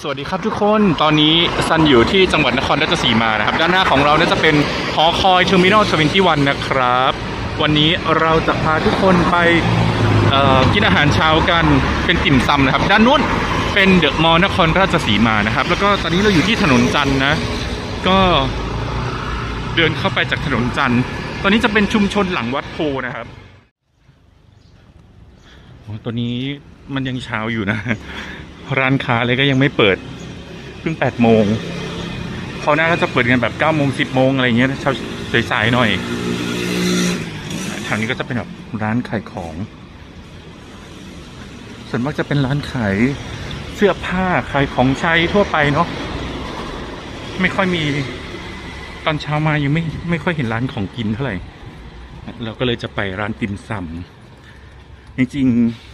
สวัสดีครับทุกคนตอนนี้ซันอยู่ที่จังหวัดนครราชสีมานะครับด้านหน้าของเราน่าจะเป็นหอคอยเทอร์มินอล21นะครับวันนี้เราจะพาทุกคนไปกินอาหารเช้ากันเป็นติ่มซำนะครับด้านนู้นเป็นเดอะมอลล์นครราชสีมานะครับแล้วก็ตอนนี้เราอยู่ที่ถนนจันทร์นะก็เดินเข้าไปจากถนนจันทร์ตอนนี้จะเป็นชุมชนหลังวัดโพนะครับตัวนี้มันยังเช้าอยู่นะร้านค้าอะไรก็ยังไม่เปิดเพิ่ง8 โมงเขาหน้าก็จะเปิดกันแบบ9 โมง 10 โมงอะไรเงี้ยเช้าสายๆหน่อยทางนี้ก็จะเป็นแบบร้านขายของส่วนมากจะเป็นร้านขายเสื้อผ้าขายของใช้ทั่วไปเนาะไม่ค่อยมีตอนเช้ามายังไม่ค่อยเห็นร้านของกินเท่าไหร่เราก็เลยจะไปร้านติ่มซำจริง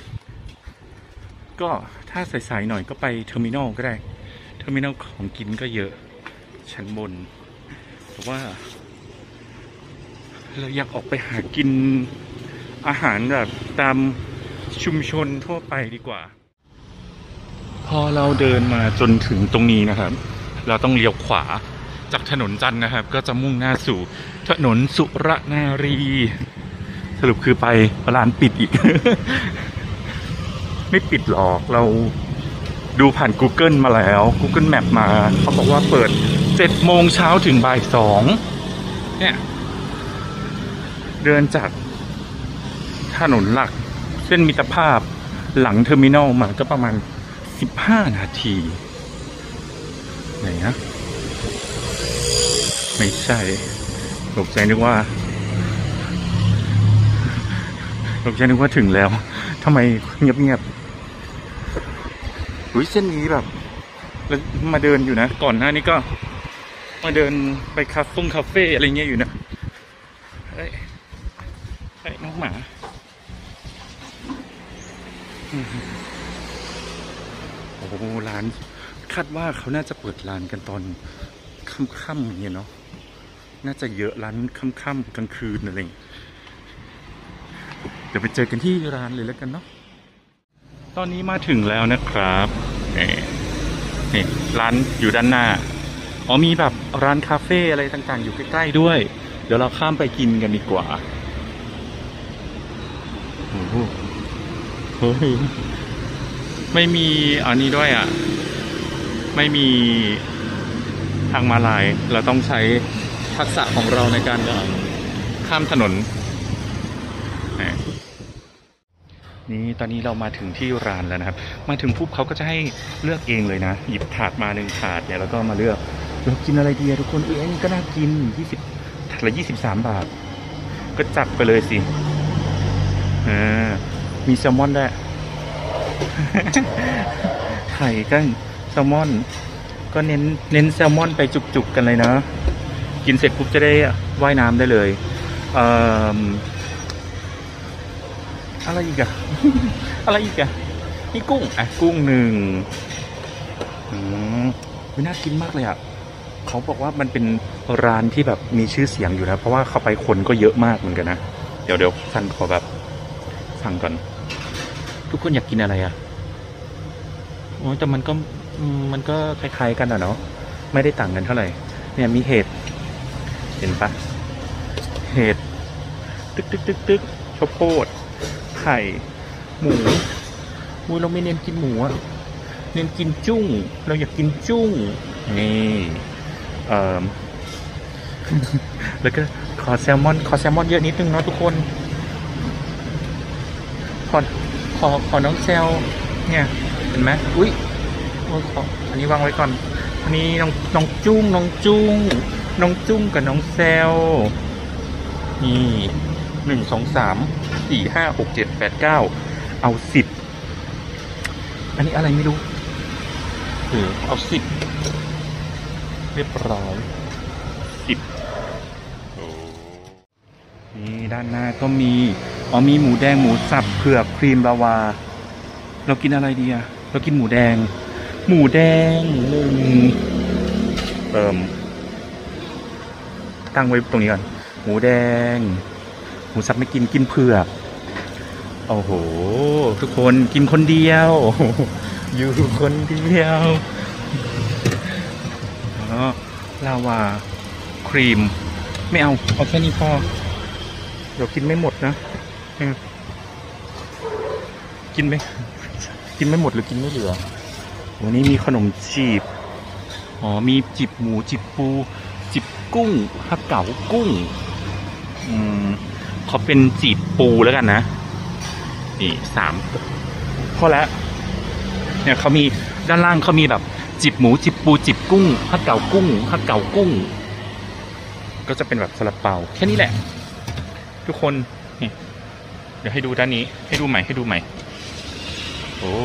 ๆก็ถ้าสายๆหน่อยก็ไปเทอร์มินอลก็ได้เทอร์มินอลของกินก็เยอะชั้นบนแต่ว่าเราอยากออกไปหากินอาหารแบบตามชุมชนทั่วไปดีกว่าพอเราเดินมาจนถึงตรงนี้นะครับเราต้องเลี้ยวขวาจากถนนจันทร์นะครับก็จะมุ่งหน้าสู่ถนนสุรนารีสรุปคือไปร้านปิดอีก ไม่ปิดหรอกเราดูผ่าน Google มาแล้ว Google Map มาเขาบอกว่าเปิด7 โมงเช้าถึงบ่าย 2เนี่ยเดินจากถนนหลักเส้นมิตรภาพหลังเทอร์มินอลมาก็ประมาณ15 นาทีไหนนะไม่ใช่ตกใจนึกว่าถึงแล้วทำไมเงียบเส้นนี้แบบมาเดินอยู่นะก่อนหน้านี้ก็มาเดินไปคาเฟ่อะไรเงี้ยอยู่นะเฮ้ยน้องหมาโอ้โหร้านคาดว่าเขาน่าจะเปิดร้านกันตอนค่ำๆอย่างเงี้ยเนาะน่าจะเยอะร้านค่ำๆกลางคืนอะไรเดี๋ยวไปเจอกันที่ร้านเลยแล้วกันเนาะตอนนี้มาถึงแล้วนะครับนี่ร้านอยู่ด้านหน้ามีแบบร้านคาเฟ่อะไรต่างๆอยู่ใกล้ๆด้วยเดี๋ยวเราข้ามไปกินกันดีกว่าโอ้โหเฮ้ยไม่มีอันนี้ด้วยอ่ะไม่มีทางม้าลายเราต้องใช้ทักษะของเราในการข้ามถนนนี่ตอนนี้เรามาถึงที่ร้านแล้วนะครับมาถึงปุ๊บเขาก็จะให้เลือกเองเลยนะหยิบถาดมา1 ถาดเนี่ยแล้วก็มาเลือกเรากินอะไรดีทุกคนอันนี้ก็น่ากินถาดละ23 บาทก็จัดไปเลยสิมีแซลมอนด้วย ไข่ก็แซลมอนก็เน้นแซลมอนไปจุกๆกันเลยนะกินเสร็จปุ๊บจะได้ว่ายน้ำได้เลยอะไรอีกอะ อะไรอีกอะนี่กุ้งกุ้ง1น่ากินมากเลยอะเขาบอกว่ามันเป็นร้านที่แบบมีชื่อเสียงอยู่นะเพราะว่าเข้าไปคนก็เยอะมากเหมือนกันนะเดี๋ยวฉันขอแบบสั่งก่อนทุกคนอยากกินอะไรอะแต่มันก็คล้ายๆกันอะเนาะไม่ได้ต่างกันเท่าไหร่เนี่ยมีเห็ดเห็นปะเห็ดตึกข้าวโพดไข่หมูเราไม่เน้นกินหมูอะเน้นกินจุ้งเราอยากกินจุ้งนี่แล้วก็ขอแซลมอนเยอะนิดนึงเนาะทุกคนขอน้องแซลเนี่ยเห็นไหมอุ้ยขออันนี้วางไว้ก่อนอันนี้น้องจุ้งกับน้องแซลนี่1 2 3 4 5 6 7 8 9เอา10อันนี้อะไรไม่รู้เอา10เรียบร้อย10นี่ด้านหน้าก็มีหมูแดงหมูสับเผือกครีมลาวาเรากินอะไรดีอะเรากินหมูแดงตั้งไว้ตรงนี้ก่อนหมูแดงหมูสับไม่กินเผือกโอ้โหทุกคนกินคนเดียวอยู่คนเดียวลาวาครีมไม่เอาแค่นี้พอเดี๋ยวกินไม่หมดนะกินไม่หมดหรือกินไม่เหลือวันนี้มีขนมจีบมีจีบหมูจีบปูจีบกุ้งฮักเก๋ากุ้งขอเป็นจีบปูแล้วกันนะนี่3พอแล้วเนี่ยเขามีด้านล่างเขามีแบบจีบหมูจีบปูจีบกุ้งฮักเก๋ากุ้งฮักเก๋ากุ้งก็จะเป็นแบบซาลาเปาแค่นี้แหละทุกคนนี่เดี๋ยวให้ดูด้านนี้ให้ดูใหม่โอ้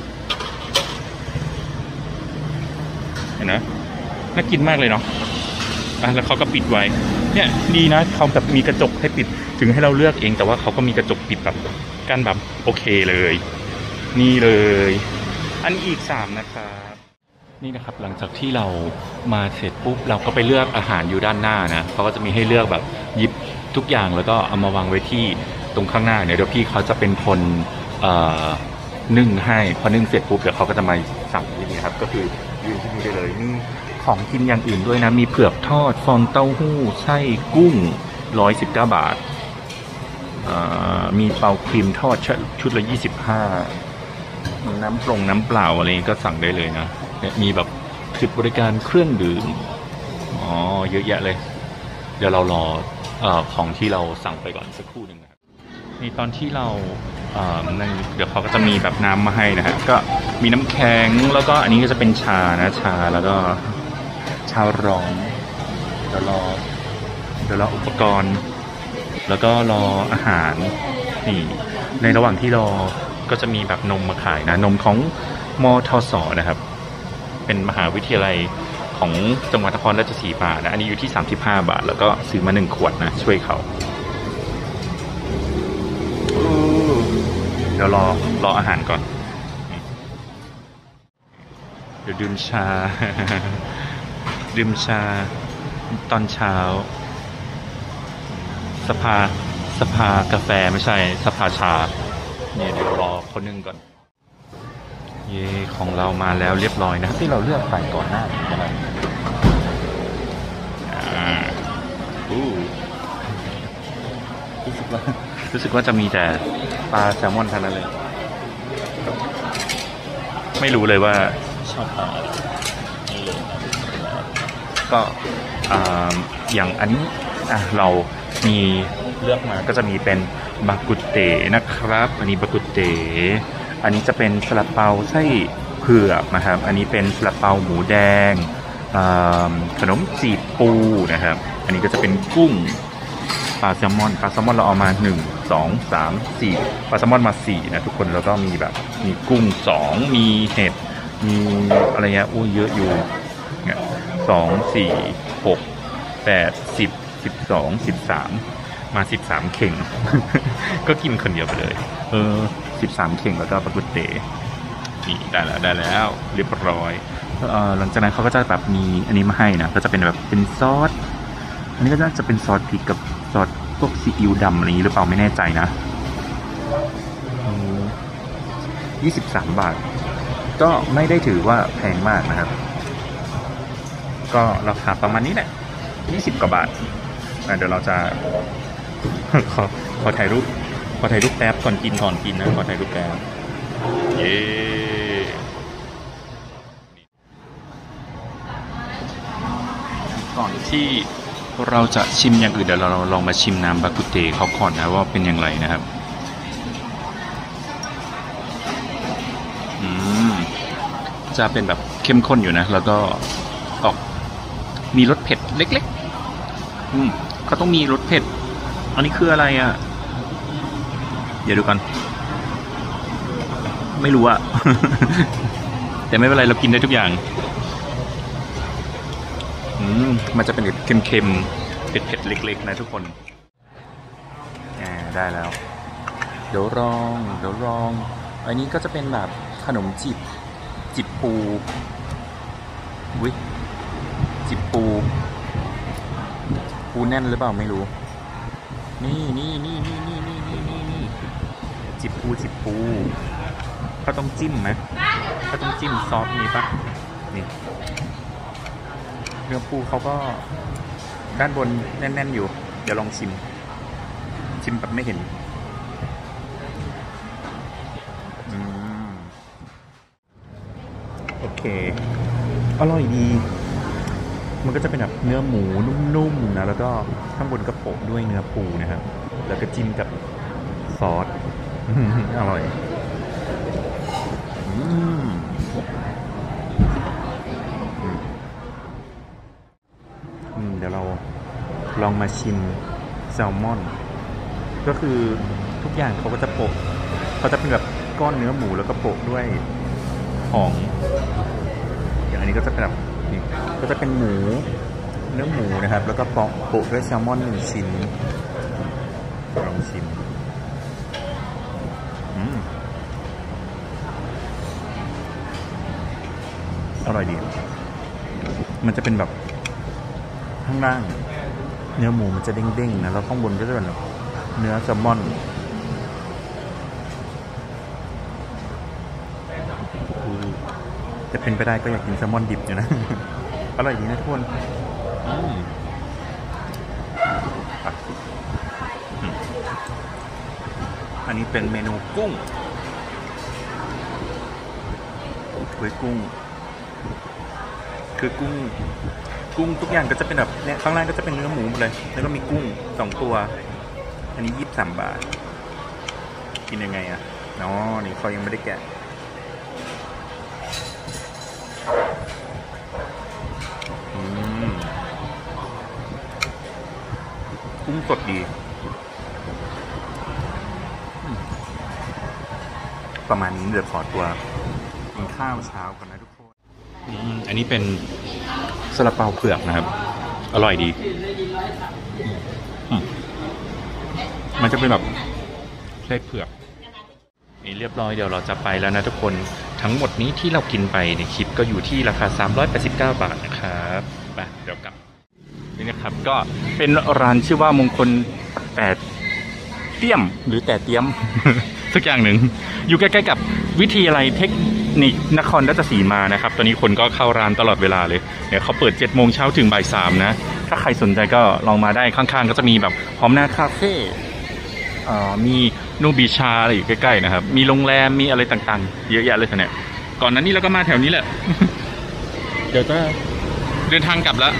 เห็นนะน่ากินมากเลยเนาะแล้วเขาก็ปิดไว้เนี่ยดีนะเขาแบบมีกระจกให้ปิดถึงให้เราเลือกเองแต่ว่าเขาก็มีกระจกปิดแบบกั้นแบบโอเคเลยนี่เลยอันนี้อีก3นะครับนี่นะครับหลังจากที่เรามาเสร็จปุ๊บเราก็ไปเลือกอาหารอยู่ด้านหน้านะเขาก็จะมีให้เลือกแบบหยิบทุกอย่างแล้วก็เอามาวางไว้ที่ตรงข้างหน้าเนี่ยเดี๋ยวพี่เขาจะเป็นคนนึ่งให้พอนึ่งเสร็จปุ๊บเดี๋ยวเขาก็จะมาสั่งที่นี่ครับก็คือยืนที่นี่ได้เลยมีของกินอย่างอื่นด้วยนะมีเผือกทอดฟองเต้าหู้ไส้กุ้ง119 บาทมีเปาครีมทอดชุดละ25น้ำเปล่าอะไรก็สั่งได้เลยนะมีแบบจุดบริการเครื่องดื่มเยอะแยะเลยเดี๋ยวเรารอของที่เราสั่งไปก่อนสักครู่หนึ่งนะครับนี่ตอนที่เราเดี๋ยวเขาก็จะมีแบบน้ำมาให้นะฮะก็มีน้ำแข็งแล้วก็อันนี้ก็จะเป็นชานะชาแล้วก็ชาร้อนเดี๋ยวรออุปกรณ์แล้วก็รออาหารนี่ในระหว่างที่รอก็จะมีแบบนมมาขายนะนมของมทสนะครับเป็นมหาวิทยาลัยของจังหวัดนครราชสีมานะอันนี้อยู่ที่35 บาทแล้วก็ซื้อมา1 ขวดนะช่วยเขาเดี๋ยวรออาหารก่อนเดี๋ยวดื่มชาตอนเช้าสภากาแฟไม่ใช่สภาชาเนี่ยเดี๋ยวรอคนนึงก่อนเย่ของเรามาแล้วเรียบร้อยนะครับที่เราเลือกไปก่อนหน้านี้นะครับรู้สึกว่าจะมีแต่ปลาแซลมอนเท่านั้นเลยไม่รู้เลยว่าชอบปลาอะไรก็อย่างอันนี้เรามีเลือกมาก็จะมีเป็นบากุเตนะครับอันนี้บากุเตอันนี้จะเป็นซาลาเปาไส้เผือกนะครับอันนี้เป็นซาลาเปาหมูแดงขนมจีบปูนะครับอันนี้ก็จะเป็นกุ้งปลาแซลมอนเราเอามา1 2 3 4ปลาแซลมอนมา4นะทุกคนแล้วก็มีแบบมีกุ้ง2มีเห็ดมีอะไรเงี้ยเยอะอยู่เนี่ย2 4 6 8 10 12 13มา13 เข่ง ก็กินคนเดียวไปเลย13 เข่งแล้วก็ปลากุเตนี่ได้แล้วเรียบร้อยหลังจากนั้นเขาก็จะแบบมีอันนี้มาให้นะก็จะเป็นแบบเป็นซอสอันนี้ก็จะเป็นซอสพริกกับซอสพวกซีอิ๊วดำอะไรนี้หรือเปล่าไม่แน่ใจนะ23 บาทก็ไม่ได้ถือว่าแพงมากนะครับก็ราคาประมาณนี้แหละ20 กว่าบาทเดี๋ยวเราจะขอถ่ายรูปแป๊บก่อนกินนะขอถ่ายรูปแป๊บเย้ก่อนที่เราจะชิมอย่างอื่นเดี๋ยวเราลองมาชิมน้ำบากุเตเขาก่อนนะว่าเป็นอย่างไรนะครับจะเป็นแบบเข้มข้นอยู่นะแล้วก็ออกมีรสเผ็ดเล็กๆเขาต้องมีรสเผ็ดอันนี้คืออะไรอ่ะเดี๋ยวดูกันไม่รู้อ่ะ แต่ไม่เป็นไรเรากินได้ทุกอย่างมันจะเป็นเค็มๆเผ็ดๆเล็กๆนะทุกคนได้แล้วเดี๋ยวลองอันนี้ก็จะเป็นแบบขนมจิบปูจิบปูแน่นหรือเปล่าไม่รู้นี่จิบปูเขาต้องจิ้มไหมเขาต้องจิ้มซอสนี้ปะนี่เนื้อปูเขาก็ด้านบนแน่นๆอยู่เดี๋ยวลองชิมแบบไม่เห็นโอเคอร่อยดีมันก็จะเป็นแบบเนื้อหมูนุ่มๆนะแล้วก็ข้างบนก็โปะด้วยเนื้อปูนะครับแล้วก็จิ้มกับซอสอร่อยเดี๋ยวเราลองมาชิมแซลมอนก็คือทุกอย่างเขาก็จะโปะเขาจะเป็นแบบก้อนเนื้อหมูแล้วก็โปะด้วยของอย่างอันนี้ก็จะเป็นแบบนี่ก็จะเป็นเนื้อหมูนะครับแล้วก็โปะด้วยแซลมอน1 ชิ้นลองชิมอร่อยดีมันจะเป็นแบบข้างล่างเนื้อหมูมันจะเด้งๆนะแล้วข้างบนก็จะเป็นแบบเนื้อแซลมอนจะเป็นไปได้ก็อยากกินแซลมอนดิบอยู่นะ อร่อยดีนะทุกคนอันนี้เป็นเมนูกุ้งกุ้งคือกุ้งทุกอย่างก็จะเป็นแบบเนี่ยข้างล่างก็จะเป็นเนื้อหมูหมดเลยแล้วก็มีกุ้ง2 ตัวอันนี้23 บาทกินยังไงอ่ะนี่เขายังไม่ได้แกะกุ้งสดดีประมาณนี้เดี๋ยวขอตัวกินข้าวเช้าก่อนนะทุกคนอันนี้เป็นซาลาเปาเผือกนะครับอร่อยดีมันจะเป็นแบบไส้เผือกนี่เรียบร้อยเดี๋ยวเราจะไปแล้วนะทุกคนทั้งหมดนี้ที่เรากินไปในคลิปก็อยู่ที่ราคา389 บาทนะครับไปเดี๋ยวกลับนี่นะครับก็เป็นร้านชื่อว่ามงคลแต่เตี้ยมหรือแต่เตี้ยม สักอย่างหนึ่งอยู่ใกล้ๆกับวิทยาลัยเทคนิคนครราชสีมานะครับตอนนี้คนก็เข้าร้านตลอดเวลาเลยเนี่ยเขาเปิด7 โมงเช้าถึงบ่าย 3นะถ้าใครสนใจก็ลองมาได้ข้างๆก็จะมีแบบพร้อมหน้าคาเฟ่มีนูบีชาอะไรอยู่ใกล้ๆนะครับมีโรงแรมมีอะไรต่างๆเยอะแยะเลยเนี่ยก่อนนั้นนี่เราก็มาแถวนี้แหละ เดี๋ยวจะเดินทางกลับแล้ว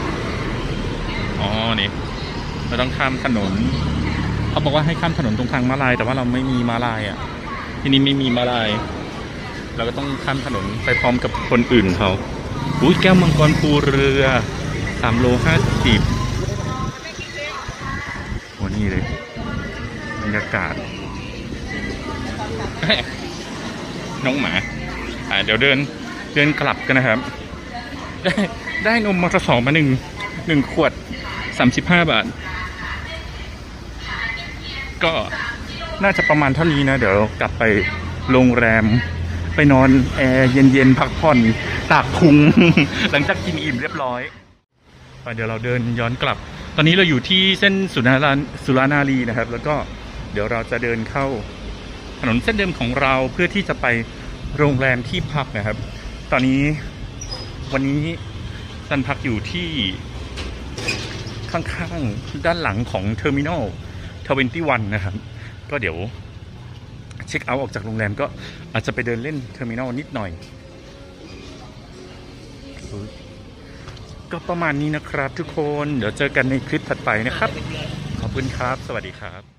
นี่เราต้องข้ามถนนเขาบอกว่าให้ข้ามถนนตรงทางม้าลายแต่ว่าเราไม่มีม้าลายอ่ะที่นี่ไม่มีม้าลายเราก็ต้องข้ามถนนไปพร้อมกับคนอื่นเขาแก้วมังกรภูเรือ3 โล 50นี่เลยบรรยากาศน้องหมาเดี๋ยวเดินกลับกันนะครับได้นมมสมา1 ขวด35 บาทก็น่าจะประมาณเท่านี้นะเดี๋ยวกลับไปโรงแรมไปนอนแอร์เย็นๆพักผ่อนตากพุง หลังจากกินอิ่มเรียบร้อยเดี๋ยวเราเดินย้อนกลับตอนนี้เราอยู่ที่เส้นสุรานารีนะครับแล้วก็เดี๋ยวเราจะเดินเข้าถนนเส้นเดิมของเราเพื่อที่จะไปโรงแรมที่พักนะครับตอนนี้วันนี้ซันพักอยู่ที่ข้างๆด้านหลังของเทอร์มินอล21นะครับก็เดี๋ยวเช็คเอาท์ออกจากโรงแรมก็อาจจะไปเดินเล่นเทอร์มินอลนิดหน่อยก็ประมาณนี้นะครับทุกคนเดี๋ยวเจอกันในคลิปถัดไปนะครับขอบคุณครับสวัสดีครับ